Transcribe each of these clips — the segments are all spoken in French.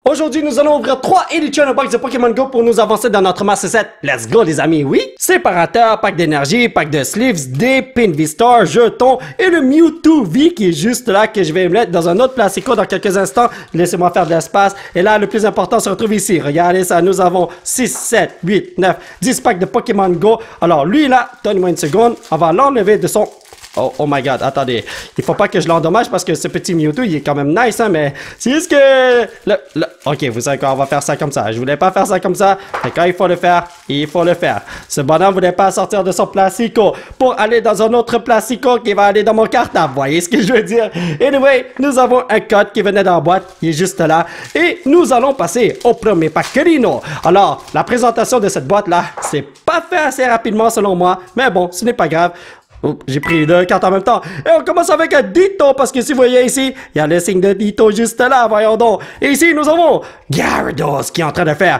Aujourd'hui, nous allons ouvrir 3 Elite Trainer Box de Pokémon Go pour nous avancer dans notre Master Set. Let's go les amis, oui! Séparateur, pack d'énergie, pack de sleeves, des pin V-Star, jetons et le Mewtwo V qui est juste là que je vais mettre dans un autre placico dans quelques instants. Laissez-moi faire de l'espace. Et là, le plus important se retrouve ici. Regardez ça, nous avons 6, 7, 8, 9, 10 packs de Pokémon Go. Alors lui là, donnez-moi une seconde, on va l'enlever de son... Oh my god, attendez. Il faut pas que je l'endommage parce que ce petit Mewtwo, il est quand même nice, hein, mais c'est juste que... Ok, vous savez quoi, on va faire ça comme ça. Je voulais pas faire ça comme ça, mais quand il faut le faire, il faut le faire. Ce bonhomme voulait pas sortir de son placico pour aller dans un autre placico qui va aller dans mon cartable. Voyez ce que je veux dire? Anyway, nous avons un code qui venait dans la boîte, il est juste là. Et nous allons passer au premier pack Rhino. Alors, la présentation de cette boîte-là, c'est pas fait assez rapidement selon moi, mais bon, ce n'est pas grave. Oh, j'ai pris 2 cartes en même temps. Et on commence avec un Ditto, parce que si vous voyez ici, il y a le signe de Ditto juste là, voyons donc. Et ici, nous avons Gyarados qui est en train de faire...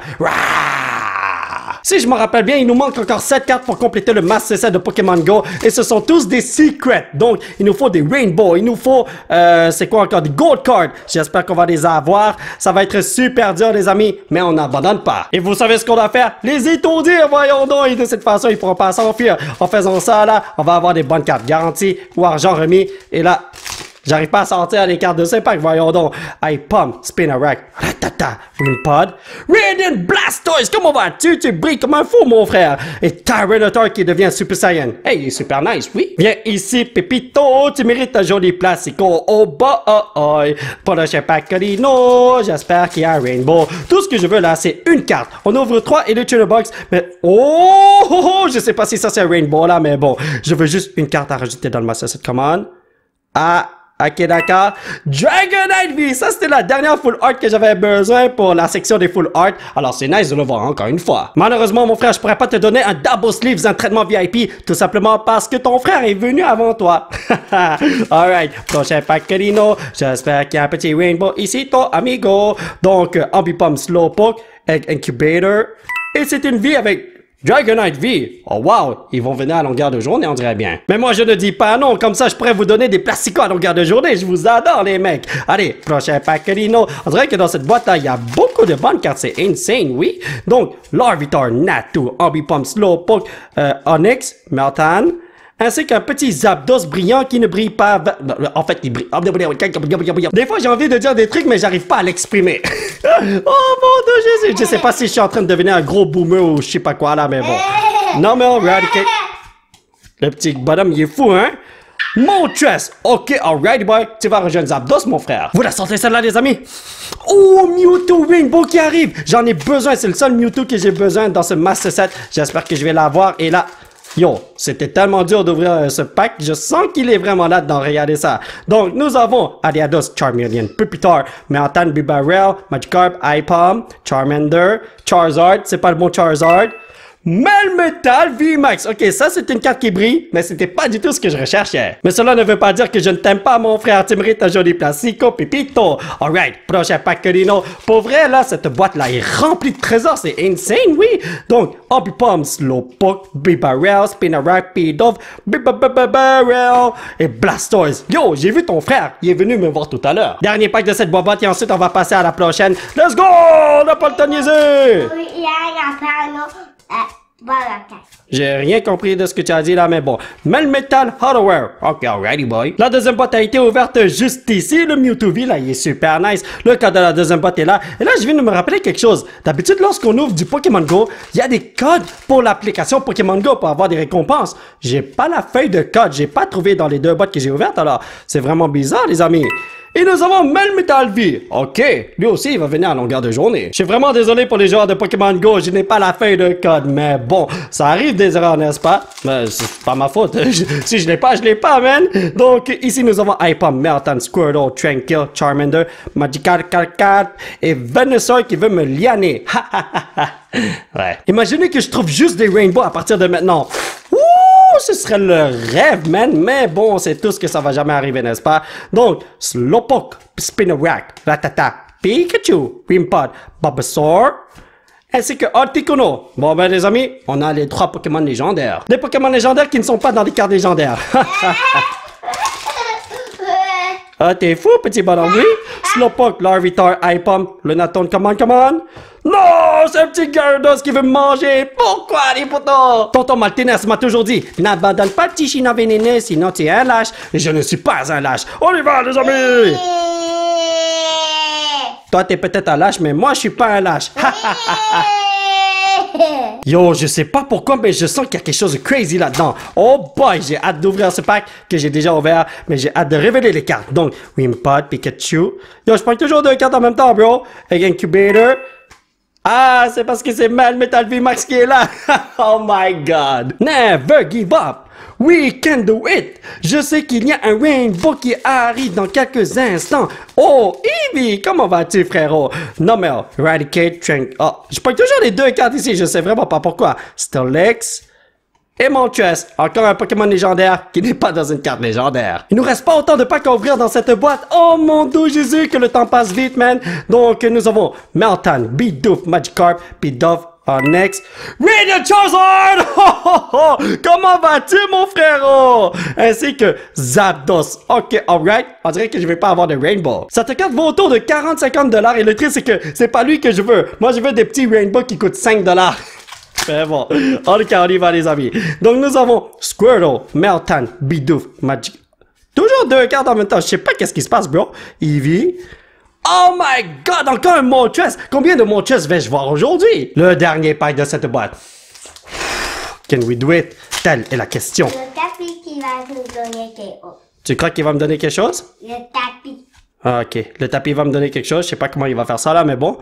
Si je me rappelle bien, il nous manque encore 7 cartes pour compléter le Master Set de Pokémon Go. Et ce sont tous des secrets. Donc, il nous faut des Rainbow. Il nous faut, c'est quoi encore? Des Gold Cards. J'espère qu'on va les avoir. Ça va être super dur, les amis. Mais on n'abandonne pas. Et vous savez ce qu'on doit faire? Les étourdir, voyons donc. Et de cette façon, ils ne pourront pas s'enfuir. En faisant ça, là, on va avoir des bonnes cartes garanties ou argent remis. Et là... j'arrive pas à sortir les cartes de ce pack, voyons donc. Pump, Spinarak, Ratata, Wimpod, Radiant Blastoise, comment vas-tu? Tu brilles comme un fou, mon frère. Et Tyranitar qui devient Super Saiyan. Hey, il est super nice, oui. Viens ici, Pépito, tu mérites ta jolie placico. Oh, boy. Prochain pack Rhino, j'espère qu'il y a un Rainbow. Tout ce que je veux là, c'est une carte. On ouvre 3 Elite Trainer Box, mais je sais pas si ça c'est un Rainbow là, mais bon, je veux juste une carte à rajouter dans le Master Set Command. Ok, d'accord. Dragonite V, ça c'était la dernière full art que j'avais besoin pour la section des full art. Alors c'est nice de le voir encore une fois. Malheureusement, mon frère, je pourrais pas te donner un double sleeves, un traitement VIP, tout simplement parce que ton frère est venu avant toi. Alright, prochain pack Rhino. J'espère qu'il y a un petit Rainbow ici, ton amigo. Donc, Ambipom Slowpoke, Egg Incubator. Et c'est une vie avec... Dragonite V! Oh wow! Ils vont venir à longueur de journée, on dirait bien. Mais moi, je ne dis pas non, comme ça, je pourrais vous donner des plasticos à longueur de journée. Je vous adore, les mecs! Allez, prochain pack Rhino. On dirait que dans cette boîte-là, il y a beaucoup de bonnes cartes. C'est insane, oui? Donc, Larvitar, Natu, Ambipom, Slowpoke, Onix, Meltan, ainsi qu'un petit Zapdos brillant qui ne brille pas... En fait, il brille... Des fois, j'ai envie de dire des trucs, mais j'arrive pas à l'exprimer. Oh mon Dieu, je sais pas si je suis en train de devenir un gros boomer ou je sais pas quoi là, mais bon. Non, mais on Raticate. Le petit bonhomme, il est fou, hein? Moltres. Ok, alright, boy. Tu vas rejoindre Zapdos, mon frère. Vous la sentez celle-là, les amis? Oh, Mewtwo Rainbow qui arrive. J'en ai besoin. C'est le seul Mewtwo que j'ai besoin dans ce Master Set. J'espère que je vais l'avoir. Et là... yo, c'était tellement dur d'ouvrir ce pack, je sens qu'il est vraiment là-dedans, regardez ça. Donc, nous avons Ariados, Charmeleon, Pupitar, Meltan, Bibarel, Magikarp, Aipom, Charmander, Charizard, c'est pas le bon Charizard, Melmetal VMAX. Ok, ça c'est une carte qui brille, mais c'était pas du tout ce que je recherchais. Mais cela ne veut pas dire que je ne t'aime pas, mon frère. Tu mérites ta jolie placico, Pipito. Alright, prochain pack Rhino. Pour vrai, là, cette boîte-là est remplie de trésors. C'est insane, oui. Donc, Ambipom, Slowpoke, Bibarel, Spinarak, Pidove, Bibarel et Blastoise. Yo, j'ai vu ton frère. Il est venu me voir tout à l'heure. Dernier pack de cette boîte et ensuite on va passer à la prochaine. Let's go! On n'a pas le temps de niaiser. J'ai rien compris de ce que tu as dit là, mais bon. Melmetal Hardware. Ok, alrighty boy. La deuxième boîte a été ouverte juste ici. Le Mewtwo V, là, il est super nice. Le code de la deuxième boîte est là. Et là, je viens de me rappeler quelque chose. D'habitude, lorsqu'on ouvre du Pokémon Go, il y a des codes pour l'application Pokémon Go pour avoir des récompenses. J'ai pas la feuille de code. J'ai pas trouvé dans les 2 boîtes que j'ai ouvertes. Alors, c'est vraiment bizarre, les amis. Et nous avons Melmetal V. Ok, lui aussi, il va venir à longueur de journée. Je suis vraiment désolé pour les joueurs de Pokémon Go. Je n'ai pas la feuille de code, mais bon, ça arrive des erreurs, n'est-ce pas? Mais c'est pas ma faute. Si je l'ai pas, man. Donc, ici, nous avons Aipom, Meltan, Squirtle, Tranquil, Charmander, Magikarp, et Venusaur qui veut me lianer. Ouais. Imaginez que je trouve juste des Rainbows à partir de maintenant. Ce serait le rêve, man. Mais bon, c'est tout ce que ça va jamais arriver, n'est-ce pas? Donc, Slowpoke, Spinarak, Ratata, Pikachu, Wimpod, Bulbasaur, ainsi que Articuno. Bon, ben, les amis, on a les 3 Pokémon légendaires. Des Pokémon légendaires qui ne sont pas dans les cartes légendaires. Ah, t'es fou, petit bonhomme, oui? Slowpoke, Larvitar, Hypom, Lunaton, come on. Non, c'est un petit Gyarados qui veut me manger. Pourquoi, les potos? Tonton Martinez m'a toujours dit, n'abandonne pas le petit chien vénéneux, sinon tu es un lâche. Et je ne suis pas un lâche. On y va, les amis! Toi, t'es peut-être un lâche, mais moi, je suis pas un lâche. Yo, je sais pas pourquoi, mais je sens qu'il y a quelque chose de crazy là-dedans. Oh boy, j'ai hâte d'ouvrir ce pack que j'ai déjà ouvert, mais j'ai hâte de révéler les cartes. Donc, Wimpod, Pikachu. Yo, je prends toujours deux cartes en même temps, bro. Avec Incubator. Ah, c'est parce que c'est Metal VMAX qui est là. Oh my god. Never give up. We can do it! Je sais qu'il y a un Rainbow qui arrive dans quelques instants. Oh, Eevee! Comment vas-tu, frérot? Nomel, Eradicate, Trank... Oh, je prends toujours les deux cartes ici, je sais vraiment pas pourquoi. Steelix et Moltres. Encore un Pokémon légendaire qui n'est pas dans une carte légendaire. Il nous reste pas autant de packs à ouvrir dans cette boîte. Oh mon Dieu Jésus, que le temps passe vite, man. Donc, nous avons Meltan, Bidoof, Magikarp, Bidoof, next, Radio Charizard! Comment vas-tu, mon frérot? Ainsi que Zapdos. Ok, alright. On dirait que je vais pas avoir de Rainbow. Cette carte vaut autour de 40-50$ et le truc, c'est que c'est pas lui que je veux. Moi, je veux des petits Rainbow qui coûtent 5$. Mais bon. En tout cas, on y va, les amis. Donc, nous avons Squirtle, Meltan, Bidoof, Magic. Toujours deux cartes en même temps. Je sais pas qu'est-ce qui se passe, bro. Eevee. Oh my god, encore un Moltres! Combien de Moltres vais-je voir aujourd'hui? Le dernier pack de cette boîte. Can we do it? Telle est la question. Le tapis qui va nous donner quelque chose. Tu crois qu'il va me donner quelque chose? Le tapis. Ah, ok. Le tapis va me donner quelque chose. Je sais pas comment il va faire ça là, mais bon.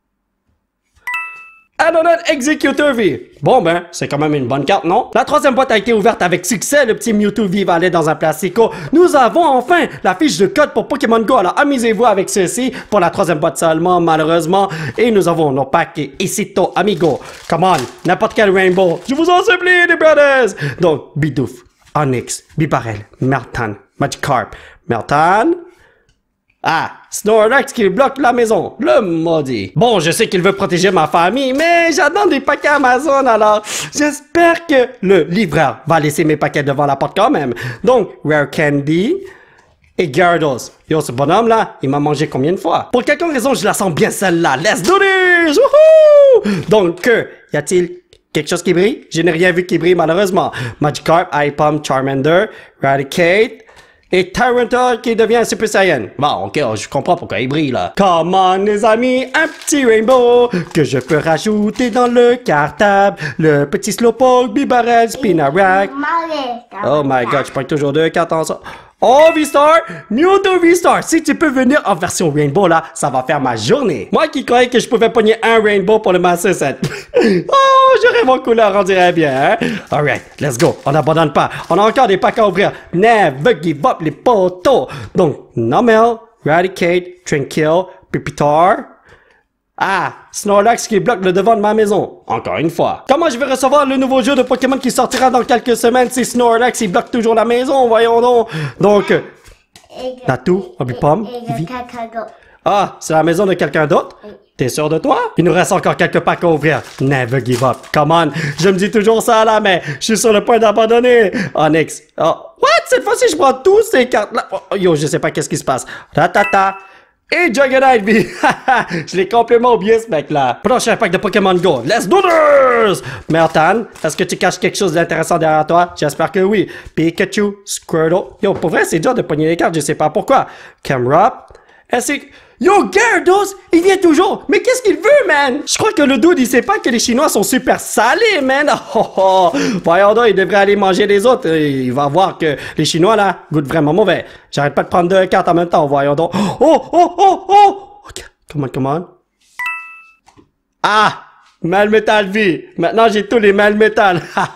Adonon Executor V. Bon ben, c'est quand même une bonne carte, non? La troisième boîte a été ouverte avec succès. Le petit Mewtwo V va aller dans un plastico. Nous avons enfin la fiche de code pour Pokémon Go. Alors amusez-vous avec ceci pour la troisième boîte seulement, malheureusement. Et nous avons nos packs Isito Amigo. Come on, n'importe quel Rainbow. Je vous en supplie, les brothers. Donc, Bidoof, Onix, Bibarel, Meltan, Magikarp, Meltan... Ah, Snorlax qui bloque la maison, le maudit. Bon, je sais qu'il veut protéger ma famille, mais j'attends des paquets Amazon, alors j'espère que le livreur va laisser mes paquets devant la porte quand même. Donc, Rare Candy et Gyarados. Yo, ce bonhomme-là, il m'a mangé combien de fois? Pour quelque raison, je la sens bien celle-là. Let's do this! Wouhou! Donc, y a-t-il quelque chose qui brille? Je n'ai rien vu qui brille, malheureusement. Magikarp, Hypom, Charmander, Eradicate... et Tyranitar qui devient un Super Saiyan. Bon, ok, je comprends pourquoi il brille là. Come on, les amis, un petit Rainbow que je peux rajouter dans le cartable. Le petit Slowpoke, Bibarel, Spinarak. Oh my god, je prends toujours deux cartes ensemble. Oh, V-Star! Mewtwo V-Star! Si tu peux venir en version Rainbow, là, ça va faire ma journée. Moi qui croyais que je pouvais pogner un Rainbow pour le Master Set. Oh, j'aurais mon couleur, on dirait bien, hein? Alright, let's go. On n'abandonne pas. On a encore des packs à ouvrir. Never give up, les potos. Donc, Nomel, Eradicate, Tranquill, Pipitar. Ah, Snorlax qui bloque le devant de ma maison. Encore une fois. Comment je vais recevoir le nouveau jeu de Pokémon qui sortira dans quelques semaines si Snorlax il bloque toujours la maison, voyons donc. Donc, Natou, Obipom, Eevee. Ah, c'est la maison de quelqu'un d'autre? T'es sûr de toi? Il nous reste encore quelques packs à ouvrir. Never give up. Come on. Je me dis toujours ça là, mais je suis sur le point d'abandonner. Onyx. Oh, what? Cette fois-ci, je prends tous ces cartes-là. Oh, yo, je sais pas qu'est-ce qui se passe. Ratata. Et Dragonite V. Je l'ai complètement oublié ce mec-là. Prochain pack de Pokémon Go. Let's do this! Meltan, est-ce que tu caches quelque chose d'intéressant derrière toi? J'espère que oui. Pikachu, Squirtle. Yo, pour vrai, c'est dur de pogner les cartes, je sais pas pourquoi. Camera. Est-ce que... Yo, Gyarados, il vient toujours. Mais qu'est-ce qu'il veut, man? Je crois que le dude, il sait pas que les Chinois sont super salés, man. Oh, oh. Voyons donc, il devrait aller manger les autres. Il va voir que les Chinois, là, goûtent vraiment mauvais. J'arrête pas de prendre deux cartes en même temps, voyons donc. Oh, oh, oh, oh. Ok, come on. Ah, Metal V. Maintenant, j'ai tous les Metal.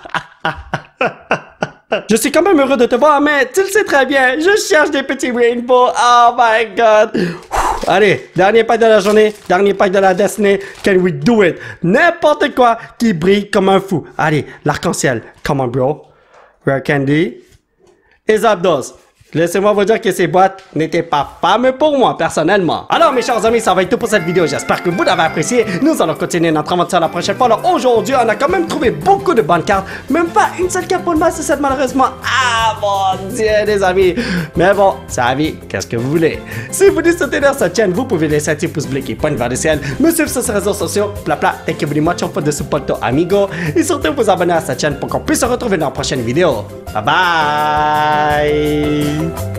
Je suis quand même heureux de te voir, mais tu le sais très bien, je cherche des petits rainbows. Oh my god. Allez, dernier pack de la journée, dernier pack de la destinée. Can we do it? N'importe quoi qui brille comme un fou. Allez, l'arc-en-ciel. Come on, bro. Rare Candy. Et Zapdos. Laissez-moi vous dire que ces boîtes n'étaient pas fameux pour moi, personnellement. Alors, mes chers amis, ça va être tout pour cette vidéo. J'espère que vous l'avez apprécié. Nous allons continuer notre aventure la prochaine fois. Alors, aujourd'hui, on a quand même trouvé beaucoup de bonnes cartes. Même pas une seule carte pour le Master Set, malheureusement. Ah, mon Dieu, les amis. Mais bon, c'est la vie. Qu'est-ce que vous voulez? Si vous voulez soutenir cette chaîne, vous pouvez laisser un petit pouce bleu qui pointe vers le ciel. Me suivre sur ces réseaux sociaux. Plapla, thank you very much for the support, amigo. Et surtout, vous abonner à cette chaîne pour qu'on puisse se retrouver dans la prochaine vidéo. Bye bye!